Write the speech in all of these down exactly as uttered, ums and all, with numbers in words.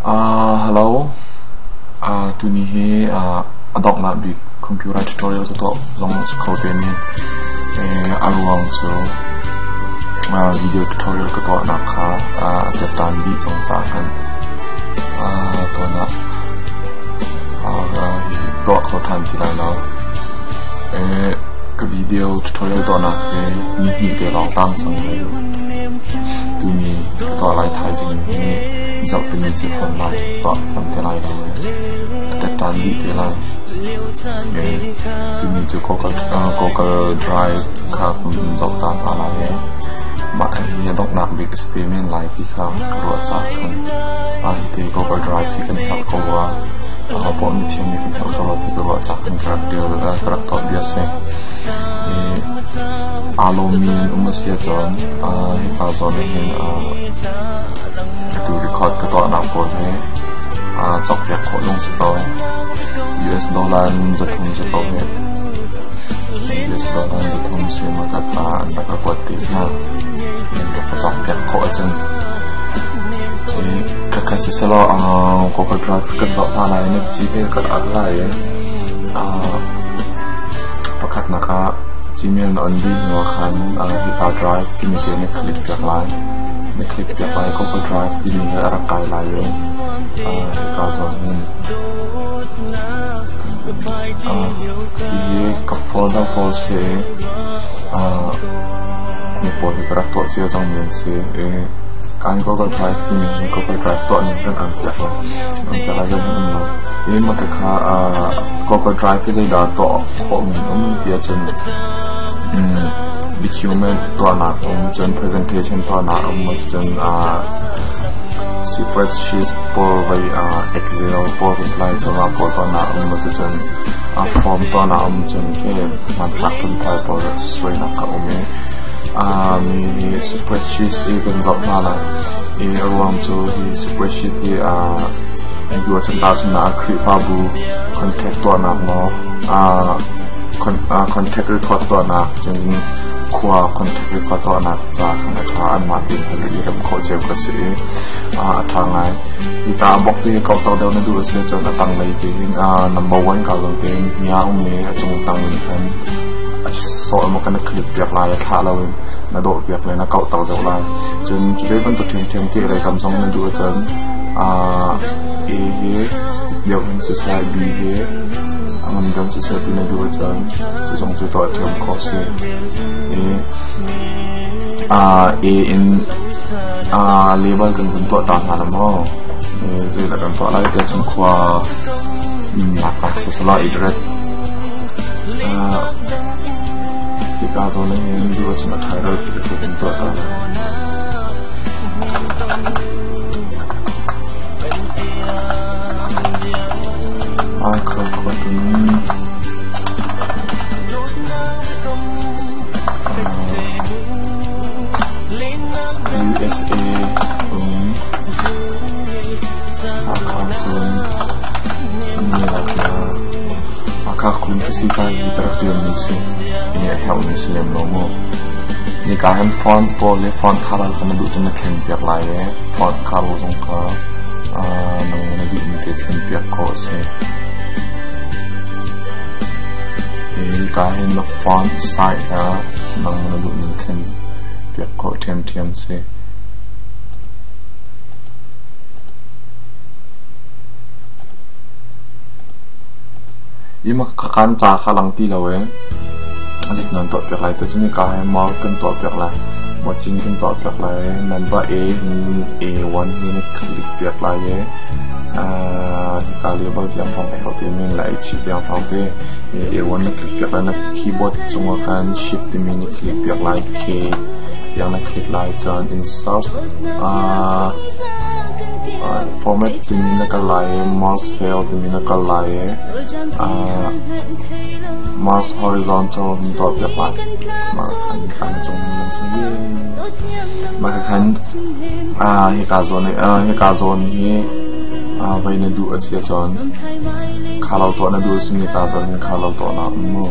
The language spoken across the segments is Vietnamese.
Uh, hello. Uh, tu ni he uh, adok na bi computer tutorial to zong scroll te min. Eh, aluang so uh, video tutorial ko to na kha uh, te tan di chong cha kan. Uh, to na uh, to ko than ti la na. Eh, cái video tutorial to na ke ni hi te long tam chang le. Tu ni to lai thai jing he dạo từ mình sẽ phần lại tọa phần thế này rồi tất cả đi thế này thì mình chỉ có cái có cái drive khác dạo ta ta lại bạn ấy đọc nạp việc statement lại thì khác rồi chắc hơn ai thì có cái drive thì cần help có qua họ bỏ mình thêm mình cần help có thì cái rồi chắc hơn các điều các tọa bia xe alo mình cũng sẽ chọn hay phải chọn nên to record cái tọa nào của thế à chọc đẹp khổ luôn sẽ có u ét dollar rất thông sẽ có hết u ét dollar rất thông sẽ mà các bạn đã các quạt tiền ha nên được chọc đẹp khổ chân thì các cái sẽ lo à có cái drive cần dọn ra này nên chỉ cái cái ăn lại à và các nó cả chỉ miền ổn định nó khăn à thì cả drive thì mình thấy nó clip được lạiในคลิปอยากไปก็ไป drive ที่มีร่างกายลายเลยอ่าการสอนนี่อ่าที่กับโฟล์เดอร์โฟล์เซอ่ามีโปรที่กระตุ้นเสียจังเมียนเซเอการก็ก็ drive ที่มีก็ไป drive ตัวนี้เป็นอันเดียวอันเดียวอะไรก็ไม่รู้เอ๊ะมันก็ค่าอ่าก็ก็ drive ที่จะด่าตัวของมันเดียวจนอืมdocument ตัวหนักผมจน presentation ตัวหนักผมจนอ่า spreadsheet พอไปอ่า excel พอ reply จน report ตัวหนักผมจนอ่า form ตัวหนักผมจนแค่มันสักคนไทยพอสวยนักก็มีอ่ามี spreadsheet อีกเป็นจับมาละอีรวมจูที่ spreadsheet ที่อ่าอยู่จนตาสนาคลิปาบู contact ตัวหนักเนาะอ่า contact record ตัวหนักจนขวา contact record ตัวหนักจากทางอาจารย์มาตินผลิตรำโคเจลกษีทางไงอีตาบอกที่เขาตัวเดียวนั่นดูเสียจนตั้งเลยที่ number one เขาเลยเป็นยาอุ้มเมย์จงตั้งเหมือนกันสอนมันกันคลิปเปียกลายท่าเราน่าโดดเปียกเลยนะเขาตัวเดียวลายจนจะได้บรรทุกเทียมเทียมที่อะไรคำสองนั่นดูจนเอเฮเดี๋ยวมันจะใช้บีเฮมันต้องจะเสร็จในดูจนจะส่งจะต่อเทอมคอร์สเออ่าเออินอ่าเลเวลกันจนตัวต่างกันมั้งเออจะแล้วกันตัวอะไรเดี๋ยวฉันขวาหนักหนักสุดละอีกเร็ดอ่าที่การสอนนี้ดูฉันถ่ายรูปเป็นตัวต่างอ่าครับคนนี้ ยู เอส เอ อืมอาคาคุณนี่แหละนะอาคาคุณก็สิใจที่ตรัสเตือนนี้สินี่แถวนี้สิเลมโลโมนี่การให้ฟอนต์โปรเลยฟอนต์คาร์ลกันดูจนมันเขียนเปียกลายเลยฟอนต์คาร์ลตรงก็อ่ามันมันดูมันเขียนเปียกโคเซนี่การให้นักฟอนต์ใส่แล้วมันมันดูมันเขียนเปียกโคเทียมเทียมเซยิ่งมาการจ่าข้าหลังตีเราเองอันนี้นั่นตัวเปียกไรแต่ที่นี่การให้มอกันตัวเปียกไรหมดจริงกันตัวเปียกไรนั่นว่าเอเอวันนี่นี่คลิกเปียกไรเองอ่าการเรียบร้อยที่ยังฟังไปเขาเต็มเลยหลายชิ้นที่ยังฟังเต็มเอวันนี่คลิกเปียกไรนะคีย์บอร์ดจงว่าการชิปที่มีนี่คลิกเปียกไรเคยังนักคลิกไลน์จาน insert อ่า format ที่มีนักไลน์ mouse cell ที่มีนักไลน์อ่า mouse horizontal มีตัวเปลี่ยนไปมาขันขันจงมันจะเย่มาขันอ่าเหตุการณ์โซนนี้อ่าเหตุการณ์โซนนี้อ่าไปในดูเสียจนข้าเราตัวนั้นดูสิ่งเหตุการณ์โซนนี้ข้าเราตัวนั้นมั่ว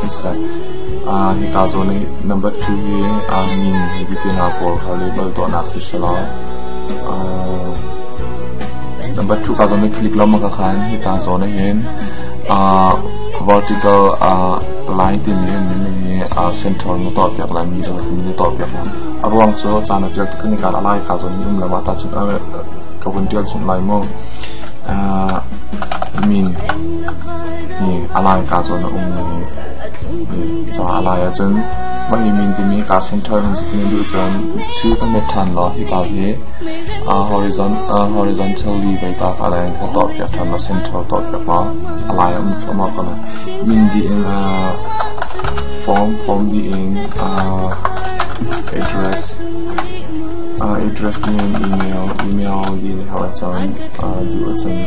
sa ah hi ka zo ni number two hi ah min hi ti na por ha label to na chi sala ah number two ka zo ni click lo ma ka khan hi ka zo na hen ah vertical ah line ti mi mi ni ah center no to pyak la mi zo mi to pyak la abang so chana pyak ti ni ka la lai ka zo ni dum la ma ta chu ka bun tial chung lai mo ah min ni alai ka zo na um ni cha alai a chen ma hi min ti mi ka center ni ti ni du chen chu ka me than lo hi ka he a horizon a horizontally bai ka ka lai ka to pya than ma center to pya ma alai um so ma ka na min di in a form form di in a address uh, address di in email email di how it's on uh, do it's on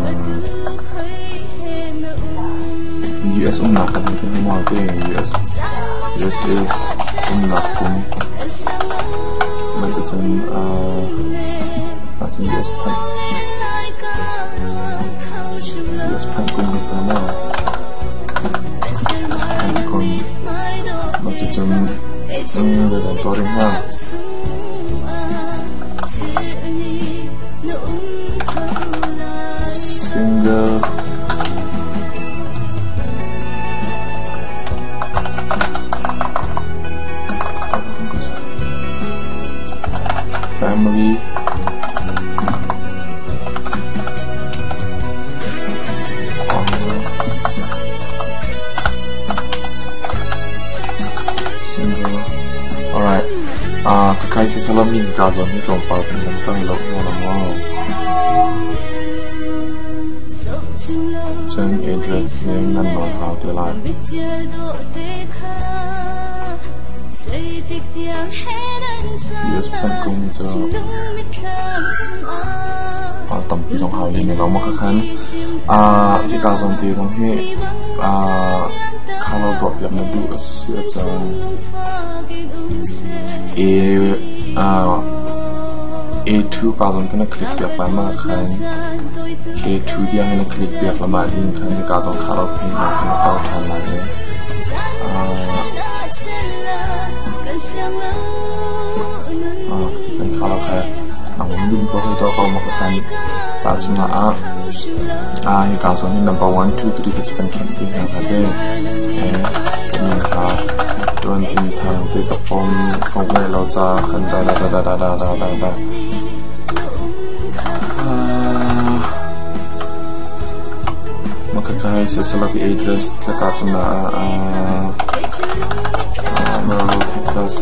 um, U S um nak kan itu mau ke U S U S A um nak pun macam uh, macam U S pan U S pan pun kita mau pan pun macam um dalam toring ha single family single alright ah kakai si salamin ka zo ni tong par pin lang tang lo na mo chen address name nan non how to line U S pan kung cho à tầm pi trong hào liên nó mà khác khăn à cái cả dòng tiền trong hệ à khá lâu đọc việc nó đủ sẽ cho a à a two cả dòng cái nó click việc lại mà khăn k two đi anh nó click việc là mà đi khăn cái cả dòng khá lâu pin mà nó tao tham lại đấy à à thì khăn khá lâu khác à mình đừng có hơi to câu mà cái khăn ta chỉ là à à cái cả dòng như number one two three cái cần khen thì là cái cái mình khá tuần tin thằng thì cái form form này lâu ra khăn da da da da da da da da mà cái cái sẽ sẽ là cái address cái cả chỉ là à Amarillo, Texas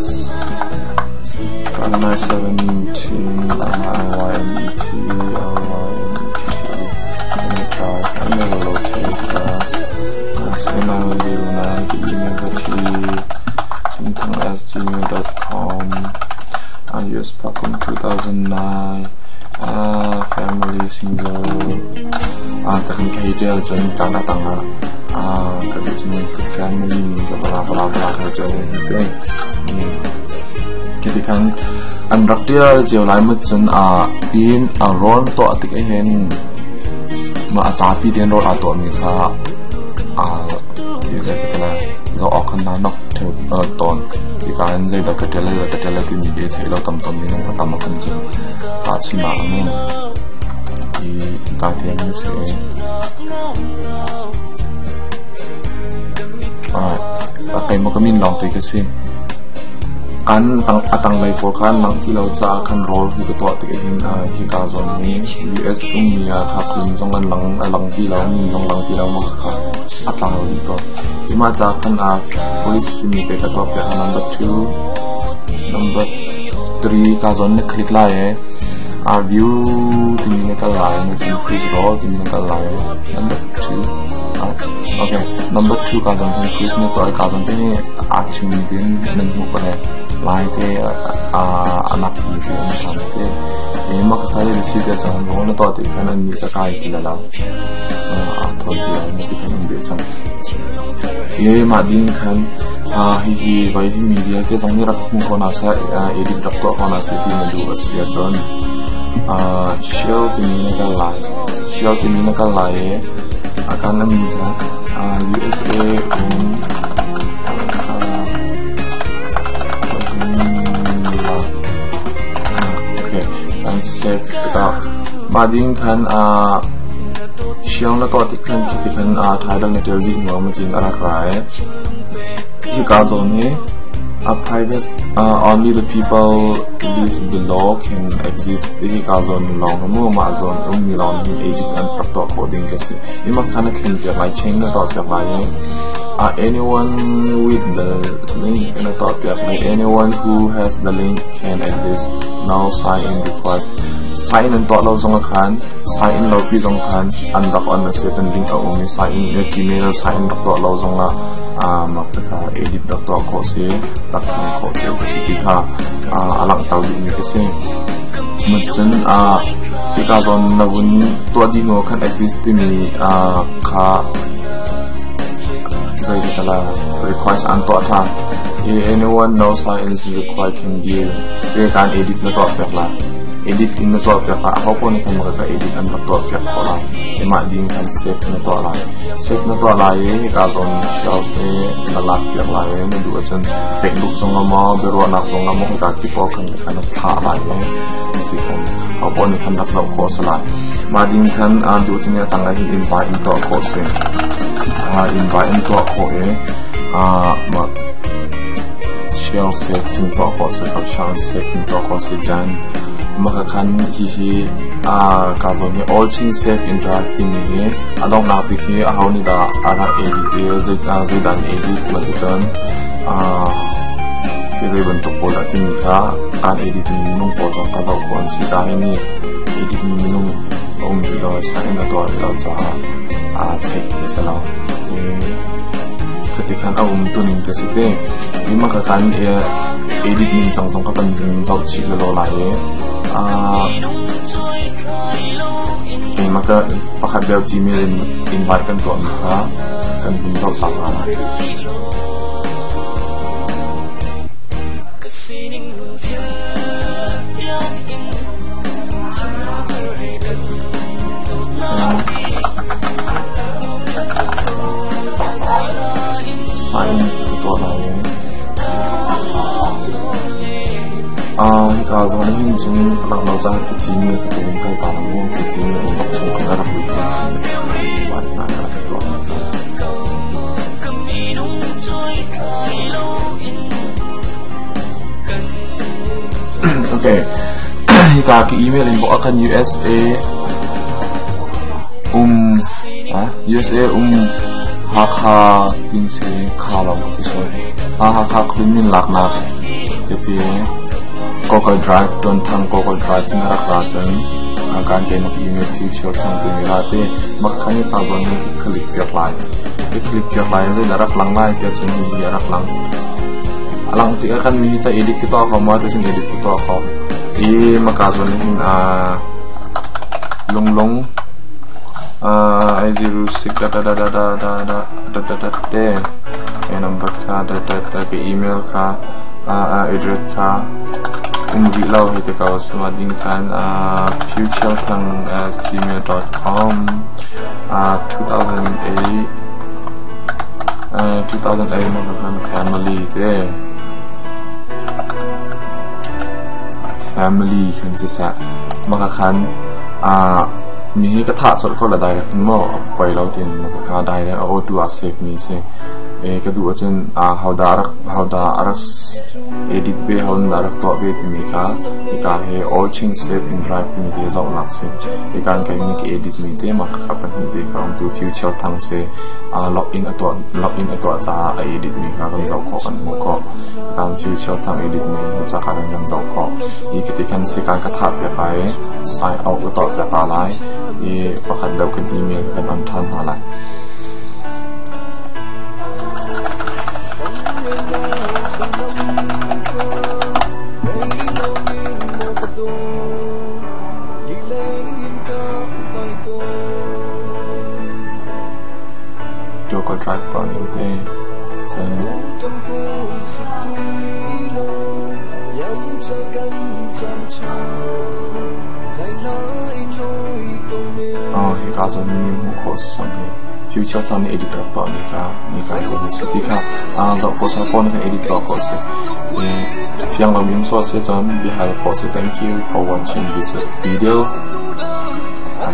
nine seventeen Y N E T L Y N E T T Drive Amarillo, Texas nine zero nine email T something at gmail dot com U S Pacom two thousand nine uh, family single ah takin kay del jan kana tanga ah kadi chun family ni ka bala bala bala ka jan pe kiti kan an raktia jeu lai ma chun a tin a ron to atik a hen ma asapi den ro a to mi kha a ti ka kana zo okhan na nok the ton ki kan zai da ka tele da tele ki mi be thai lo tam tam ni ka tam kan chun ka chima mu i ka ti ni se à cái một cái mình lòng tới cái gì kan tang atang lai ko kan nang kilo cha kan roll hi ko to ti hin hi ka zon ni U S kum ni a kha kun jong an lang lang ti law ni long lang ti law mo kha atang ni to ima cha kan a police ti mi pe ka to pe number two number three ka zon ne click la e a view ti mi ne ka la ne ti freeze roll ti mi ne ka la number two okay number two ka zon ni freeze ne to ka zon te ni a chim din nen mu pa ne lai te a anak ni te ni tham te e ma ka khai ni si te chang ro na to te kan ni cha kai ti la la a thon ti ni ti kan be chang e ma din khan a hi hi vai hi media te jang ni rak khung ko na sa edit rak to ko na se ti na du asia chon a show ti ni ka lai show ti ni ka lai a kan na mi ka a U S A um mà điên khăn à xiang là to thì khăn thì khăn à thái đang nêu đi ngó mà chính là cái cái cái zone này a private uh, only the people listed below can exist the cái zone long mà mà zone um mi long agent and practical coding kasi nhưng mà khăn thì cái lại chain là to cái lại Uh, anyone with the link in the top like anyone who has the link can exist now sign in request sign in to lo zong khan sign in lo pi zong khan unlock on the certain link a umi sign in the gmail sign in to lo zong a ah ma ka edit dot to ko se tak ko se ko si ti kha alang tau ni ke se mustun a ika zon na bun to di ngo khan exist mi a kha zai kala request an to tha anyone knows how it is required can view they can edit na to pek la edit in na to pek la ho ko ni kan ma ka edit an to pek ko la e ma ding kan save na to la save na to la ye ka zon shell se na la pek la ye ni du chen facebook song ma bero na song ma ka ki po kan kan tha la ye ti ko ho ko ni kan da sa ko sa la ma ding kan an du chen ya tang la hi invite to ko se Uh, invite into a coe, uh, but shell safe into a course, but shall safe into a course, Jan Makakan, he, he, uh, Kazoni, all things safe interacting here. I don't know if he, how need a other edit, they done edit, but the turn, uh, he's able to pull that in the car and edit in no pose on Kazakon, Sitahini, edit minimum, only the sign the door without a take this along. Ketika awam tuning kesite, lima kakan ya edit ning langsung kapan jauh cik lo laye, ah, eh maka pakai bel Gmail invite kan tuan mereka kan jauh sama lah. Sign itu lain. Ah, kalau zaman ini cuma orang lawan kecilnya ketemu kau tahu kecilnya untuk cuma kerap berfungsi. Warna itu. Okay, jika ke email inbox akan U S A um, ah U S A um Haka tin se khala mo ti so ha haka krimin lak na tete Google Drive don thang Google Drive na rak ra chan kan ke mak email future thang te mi la te mak khani ta zon ni click pyak lai ke click pyak lai le rak lang lai ke chan ni rak lang alang ti kan mi ta edit ki to ko ma te sin edit ki to ko ti makazon ni a long long Uh, I zero six da da da da da da da da da da da e number ka da da da ke email ka uh, address ka umri lau hete ka usma ding kan uh, future tang at gmail dot com uh, two thousand eight uh, two thousand eight makakan family te family kan jisa makakan uh,มีกระถาสดก็ละได้แล้วคุณหมอไปเราเตียนมันก็ได้แล้วเอาตัวเซฟมีเซเอกระดูกจนอ่าเขาดารักเขาดารักเอดิทเบย์เขาดารักตัวเบย์ที่มีค่ะอีกการให้ all change save in drive ที่มีเดียร์จะหนักเซอีกการแข่งมีเอดิทมีเดียร์มากับปัญหาเดียร์เขาตัว future ทางเซอ่า log in ตัว log in ตัวจะเอดิทมีค่ะกันจะขอกันหัวก็การ future ทางเอดิทมีจะการยังจะขออีกที่การเซการกระถาไปไป sign out ตัวกระตาไลอีประคันเดากันอีเมลกันอันทันอะไรตัวก็ drive ตอนนี้เต้ใช่อ๋อที่การจะมีมุขสังเกตฟิวเจอร์ตอนนี้ edit ต่อนี่ค่ะนี่การจะมีสติค่ะอ่าจะโพสต์พอนี่ edit ต่อก็เสร็จเอ่อเพียงเรามีมุขสังเกตจน we have a thank you for watching this video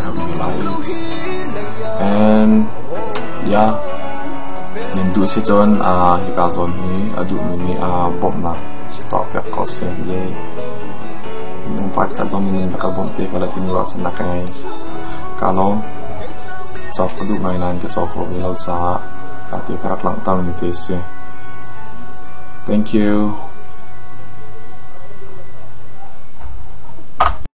having a light. And yeah, then do si John ah hikazon ni adu mini ah bom na top ya kose ye nung pat kazon ni nakabom te fala tin rot na kai kalong chop adu mai nan ke chop ho lo cha ati karak lang tam ni te se. Thank you.